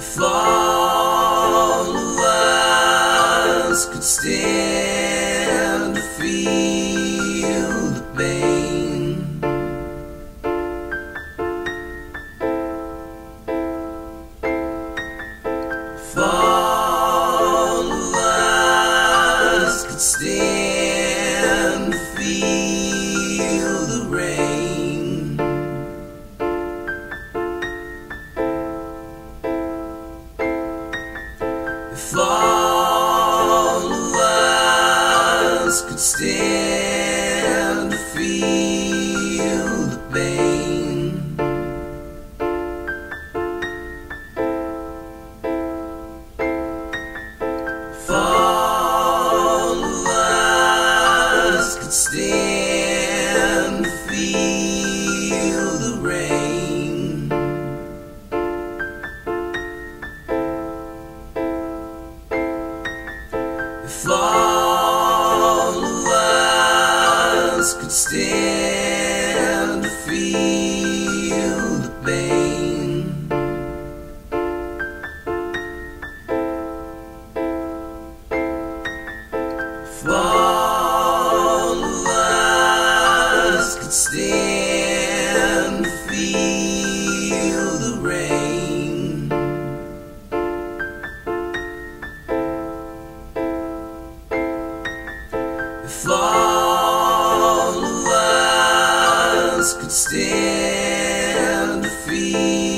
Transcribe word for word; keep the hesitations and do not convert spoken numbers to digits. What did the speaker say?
Followers could stand to feel the pain. Followers could stand to feel the rain. Followers could stand to feel the pain. Followers could stand to feel the rain. Followers could stand to feel the pain. Followers could stand to feel the rain. Followers could stand to feel